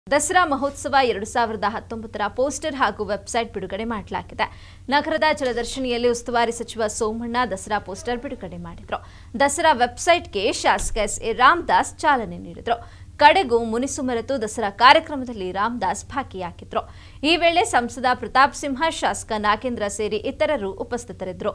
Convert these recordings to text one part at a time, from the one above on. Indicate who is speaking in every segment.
Speaker 1: ದಸರಾ ಮಹೋತ್ಸವ 2019 ಪೋಸ್ಟರ್ ಹಾಗೂ ವೆಬ್ಸೈಟ್ ಬಿಡುಗಡೆ ಮಾಡಲಾಗಿದೆ. ನಗರದ ಜಲದರ್ಶಿನಿಯಲ್ಲಿ ಉಸ್ತುವಾರಿ ಸಚಿವ ಸೋಮಣ್ಣ ದಸರಾ ಪೋಸ್ಟರ್ ಬಿಡುಗಡೆ ಮಾಡಿದರು. ದಸರಾ ವೆಬ್ಸೈಟ್ಗೆ ಶಾಸಕ ಎಸ್.ಎ. ರಾಮದಾಸ್ ಚಾಲನೆ ನೀಡಿದರು. ಕಡೆಗೂ ಮುನಿಸು ಮರೆತು ದಸರಾ ಕಾರ್ಯಕ್ರಮದಲ್ಲಿ ರಾಮದಾಸ್ ಭಾಗಿಯಾಗಿದ್ದರು. ಈ ವೇಳೆ ಸಂಸದ ಪ್ರತಾಪ್ ಸಿಂಹ, ಶಾಸಕ ನಾಗೇಂದ್ರ ಸೇರಿ ಇತರರು ಉಪಸ್ಥಿತರಿದ್ದರು.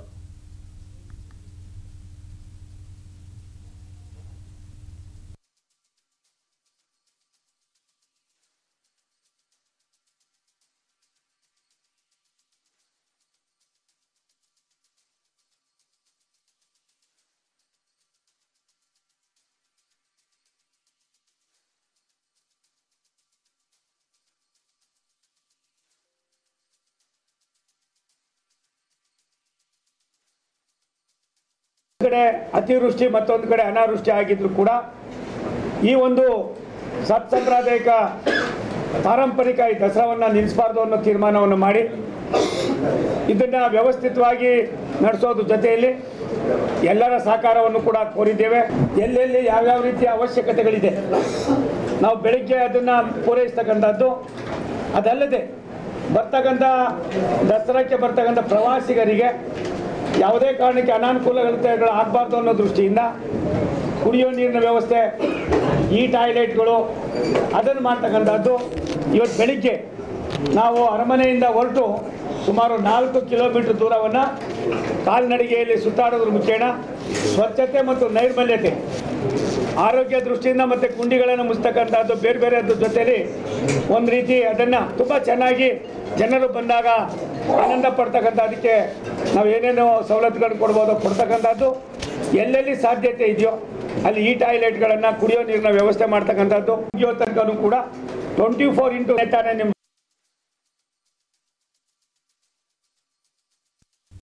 Speaker 2: ಕಡೆ ಅತಿವೃಷ್ಟಿ ಮತ್ತೊಂದು ಕಡೆ ಅನಾವೃಷ್ಟಿ ಆಗಿದ್ರು ಕೂಡ ಈ ಒಂದು ಸಾಂಪ್ರದಾಯಿಕ ಪಾರಂಪರಿಕ ಈ ದಸರಾವನ್ನು ನಿಲ್ಲಿಸಬಾರ್ದು ಅನ್ನೋ ತೀರ್ಮಾನವನ್ನು ಮಾಡಿ ಇದನ್ನು ವ್ಯವಸ್ಥಿತವಾಗಿ ನಡೆಸೋದ್ರ ಜೊತೆಯಲ್ಲಿ ಎಲ್ಲರ ಸಹಕಾರವನ್ನು ಕೂಡ ಕೋರಿದ್ದೇವೆ. ಎಲ್ಲೆಲ್ಲಿ ಯಾವ್ಯಾವ ರೀತಿಯ ಅವಶ್ಯಕತೆಗಳಿದೆ ನಾವು ಬೆಳಿಗ್ಗೆ ಅದನ್ನು ಪೂರೈಸ್ತಕ್ಕಂಥದ್ದು. ಅದಲ್ಲದೆ ಬರ್ತಕ್ಕಂಥ ದಸರಾಕ್ಕೆ ಬರ್ತಕ್ಕಂಥ ಪ್ರವಾಸಿಗರಿಗೆ ಯಾವುದೇ ಕಾರಣಕ್ಕೆ ಅನಾನುಕೂಲಗಳು ಆಗಬಾರ್ದು ಅನ್ನೋ ದೃಷ್ಟಿಯಿಂದ ಕುಡಿಯೋ ನೀರಿನ ವ್ಯವಸ್ಥೆ, ಈ ಟಾಯ್ಲೆಟ್ಗಳು ಅದನ್ನು ಮಾಡ್ತಕ್ಕಂಥದ್ದು. ಇವತ್ತು ಬೆಳಿಗ್ಗೆ ನಾವು ಅರಮನೆಯಿಂದ ಹೊರಟು ಸುಮಾರು 4 ಕಿಲೋಮೀಟರ್ ದೂರವನ್ನು ಕಾಲ್ನಡಿಗೆಯಲ್ಲಿ ಸುತ್ತಾಡೋದ್ರ ಮುಖೇನ ಸ್ವಚ್ಛತೆ ಮತ್ತು ನೈರ್ಮಲ್ಯತೆ, ಆರೋಗ್ಯ ದೃಷ್ಟಿಯಿಂದ ಮತ್ತು ಕುಂಡಿಗಳನ್ನು ಮುಚ್ಚತಕ್ಕಂಥದ್ದು ಬೇರೆ ಬೇರೆ ಜೊತೆಯಲ್ಲಿ ಒಂದು ರೀತಿ ಅದನ್ನು ತುಂಬ ಚೆನ್ನಾಗಿ ಜನರು ಬಂದಾಗ ಆನಂದ ಪಡ್ತಕ್ಕಂಥ, ಅದಕ್ಕೆ ನಾವು ಏನೇನು ಸವಲತ್ತುಗಳನ್ನು ಕೊಡ್ತಕ್ಕಂಥದ್ದು. ಎಲ್ಲೆಲ್ಲಿ ಸಾಧ್ಯತೆ ಇದೆಯೋ ಅಲ್ಲಿ ಈ ಟಾಯ್ಲೆಟ್ಗಳನ್ನು, ಕುಡಿಯೋ ನೀರಿನ ವ್ಯವಸ್ಥೆ ಮಾಡ್ತಕ್ಕಂಥದ್ದು. ಇವತ್ತು ತನಕನೂ ಕೂಡ 24x7 ನಿಮ್ಮ